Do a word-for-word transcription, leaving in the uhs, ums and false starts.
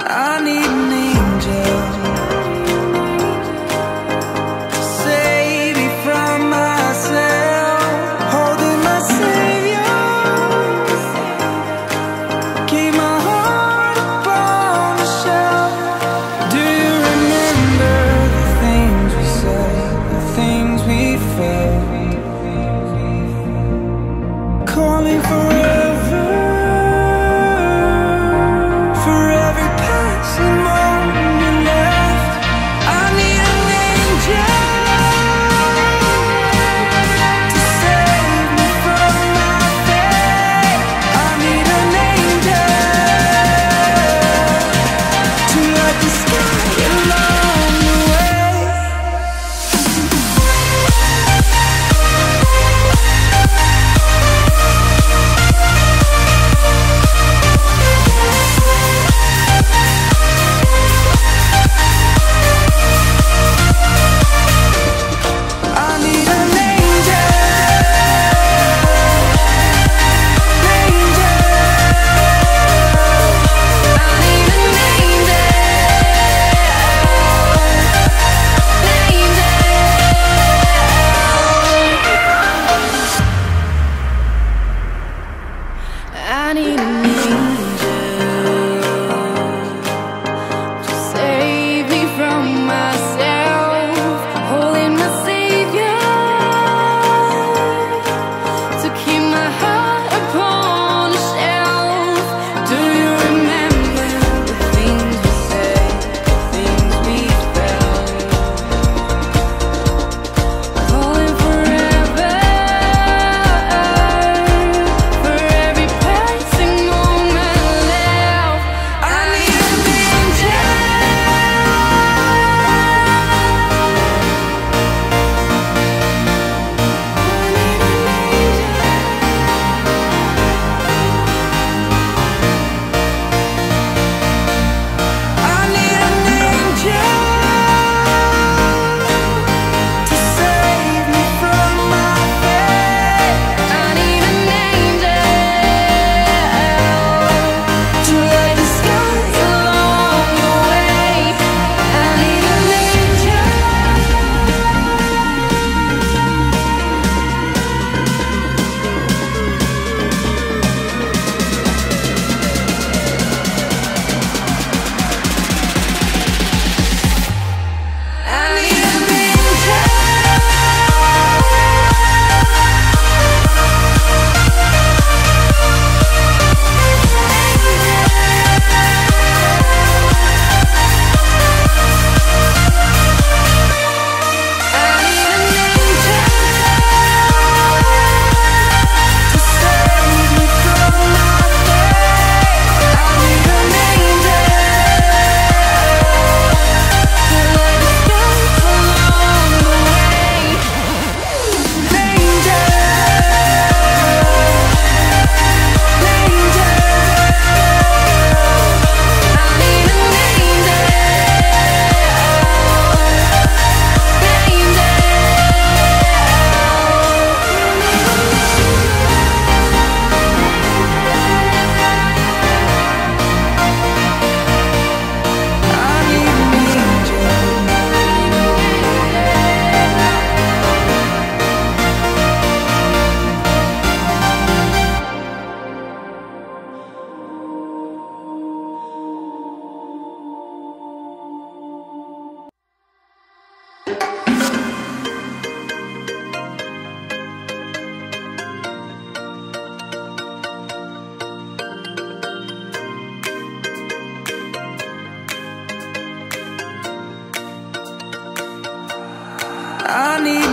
I need an angel to save me from myself, holding my savior, keep my heart upon the shelf. Do you remember the things we said, the things we felt, calling forever, for every passing moment left? I need an angel to save me from my fate. I need an angel to light the sky along the way. I need an angel, angel. I need an angel, angel. I need an angel to save me from myself, holding my savior, to keep my heart upon a shelf. Do you remember the things we said, the things we felt, calling forever, for every passing moment left? I need an angel. I need an angel to save me from my fate. I need an angel to light the sky along the way. I need an angel. I need an angel. I need an angel to save me from my fate. I need an angel to light the sky along the way. Angel, angel. I need an angel, I need